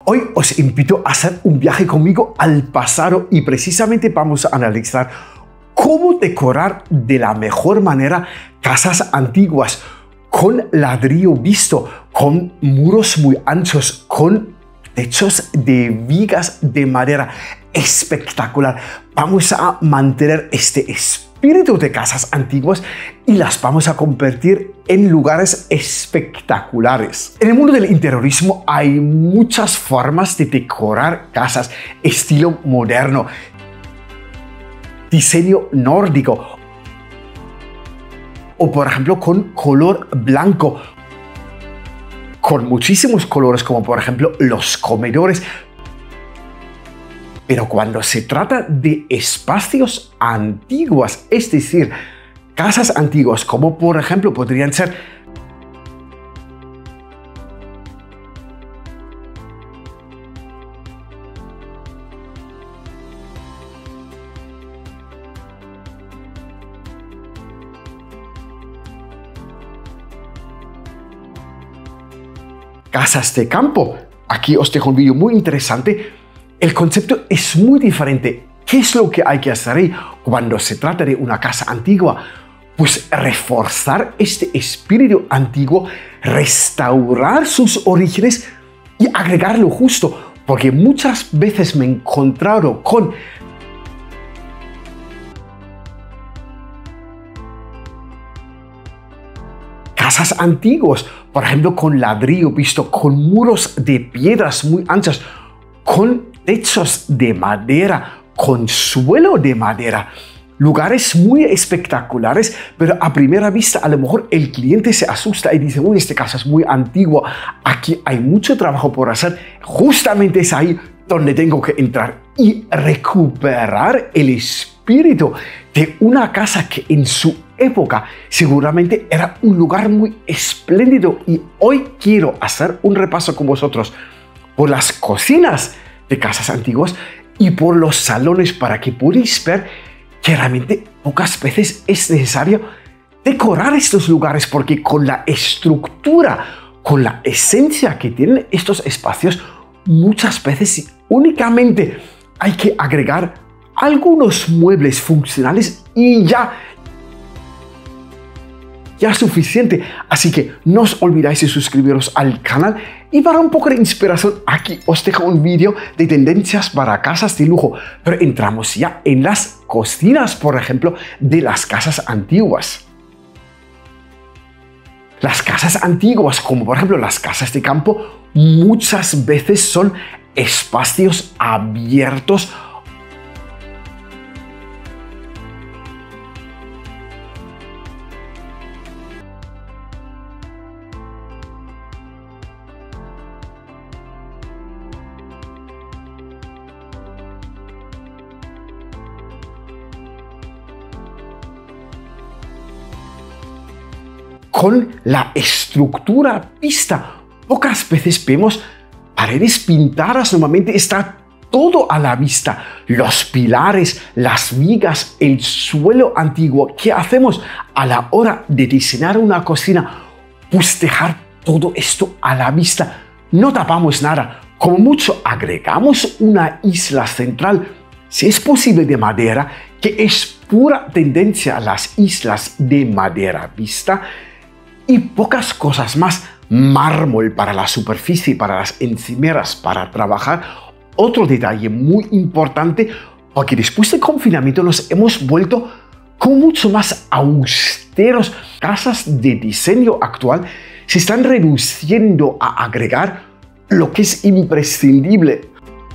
Hoy os invito a hacer un viaje conmigo al pasado y precisamente vamos a analizar cómo decorar de la mejor manera casas antiguas con ladrillo visto, con muros muy anchos, con techos de vigas de madera. Espectacular. Vamos a mantener este espíritu de casas antiguas y las vamos a convertir en lugares espectaculares. En el mundo del interiorismo hay muchas formas de decorar casas, estilo moderno, diseño nórdico o por ejemplo con color blanco, con muchísimos colores como por ejemplo los comedores. Pero cuando se trata de espacios antiguos, es decir, casas antiguas, como por ejemplo podrían ser casas de campo. Aquí os dejo un vídeo muy interesante. El concepto es muy diferente. ¿Qué es lo que hay que hacer ahí cuando se trata de una casa antigua? Pues reforzar este espíritu antiguo, restaurar sus orígenes y agregar lo justo. Porque muchas veces me he encontrado con casas antiguas, por ejemplo, con ladrillo visto, con muros de piedras muy anchas, con techos de madera, con suelo de madera, lugares muy espectaculares, pero a primera vista a lo mejor el cliente se asusta y dice, uy, esta casa es muy antigua, aquí hay mucho trabajo por hacer. Justamente es ahí donde tengo que entrar y recuperar el espíritu de una casa que en su época seguramente era un lugar muy espléndido. Y hoy quiero hacer un repaso con vosotros por las cocinas de casas antiguas y por los salones para que podáis ver que realmente pocas veces es necesario decorar estos lugares, porque con la estructura, con la esencia que tienen estos espacios, muchas veces únicamente hay que agregar algunos muebles funcionales y ya es suficiente. Así que no os olvidáis de suscribiros al canal, y para un poco de inspiración aquí os dejo un vídeo de tendencias para casas de lujo. Pero entramos ya en las cocinas, por ejemplo, de las casas antiguas. Las casas antiguas, como por ejemplo las casas de campo, muchas veces son espacios abiertos, con la estructura vista. Pocas veces vemos paredes pintadas, normalmente está todo a la vista. Los pilares, las vigas, el suelo antiguo. ¿Qué hacemos a la hora de diseñar una cocina? Pues dejar todo esto a la vista. No tapamos nada. Como mucho agregamos una isla central, si es posible de madera, que es pura tendencia a las islas de madera vista, y pocas cosas más. Mármol para la superficie, para las encimeras, para trabajar. Otro detalle muy importante, porque después del confinamiento nos hemos vuelto como mucho más austeros. Casas de diseño actual se están reduciendo a agregar lo que es imprescindible.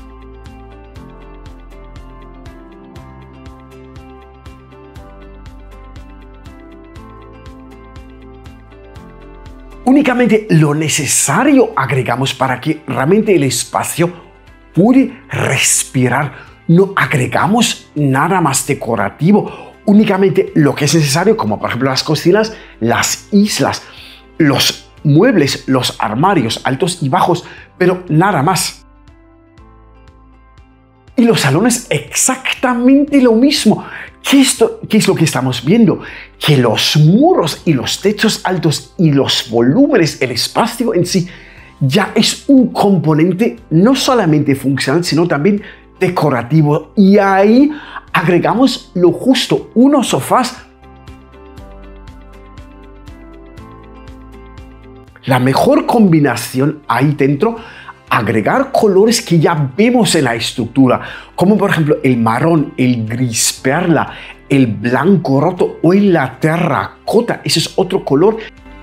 Únicamente lo necesario agregamos para que realmente el espacio puede respirar. No agregamos nada más decorativo. Únicamente lo que es necesario, como por ejemplo las cocinas, las islas, los muebles, los armarios altos y bajos, pero nada más. Y los salones exactamente lo mismo. ¿Qué es lo que estamos viendo? Que los muros y los techos altos y los volúmenes, el espacio en sí, ya es un componente no solamente funcional, sino también decorativo. Y ahí agregamos lo justo, unos sofás. La mejor combinación ahí dentro, agregar colores que ya vemos en la estructura, como por ejemplo el marrón, el gris perla, el blanco roto o en la terracota. Ese es otro color.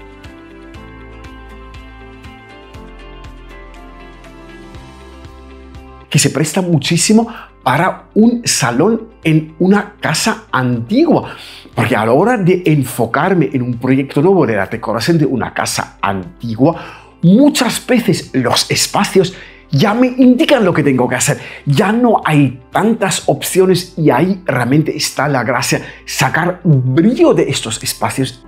Que se presta muchísimo para un salón en una casa antigua. Porque a la hora de enfocarme en un proyecto nuevo de la decoración de una casa antigua, muchas veces los espacios ya me indican lo que tengo que hacer. Ya no hay tantas opciones y ahí realmente está la gracia, sacar brillo de estos espacios.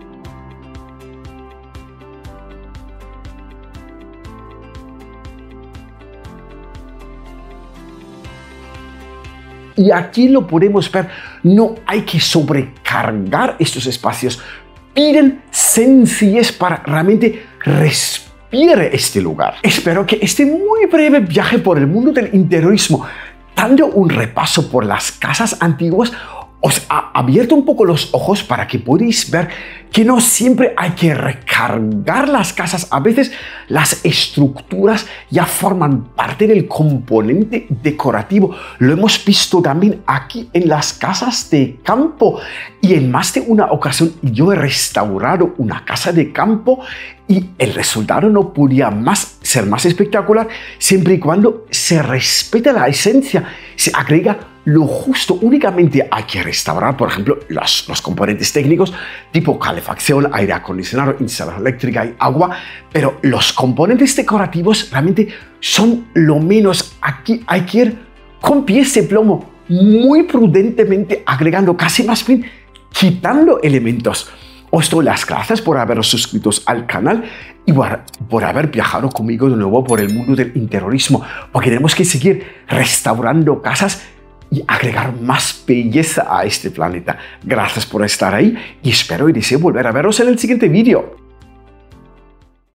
Y aquí lo podemos ver, no hay que sobrecargar estos espacios. Piden sencillez para realmente respire este lugar. Espero que este muy breve viaje por el mundo del interiorismo, dando un repaso por las casas antiguas, os ha abierto un poco los ojos para que podáis ver que no siempre hay que recargar las casas. A veces las estructuras ya forman parte del componente decorativo. Lo hemos visto también aquí en las casas de campo. Y en más de una ocasión yo he restaurado una casa de campo y el resultado no podía ser más espectacular siempre y cuando se respeta la esencia, se agrega lo justo. Únicamente hay que restaurar, por ejemplo, los componentes técnicos tipo calefacción, aire acondicionado, instalación eléctrica y agua, pero los componentes decorativos realmente son lo menos. Aquí hay que ir con pies de plomo, muy prudentemente, agregando casi más bien quitando elementos. Os doy las gracias por haberos suscrito al canal y por haber viajado conmigo de nuevo por el mundo del interiorismo, porque tenemos que seguir restaurando casas y agregar más belleza a este planeta. Gracias por estar ahí y espero y deseo volver a veros en el siguiente vídeo.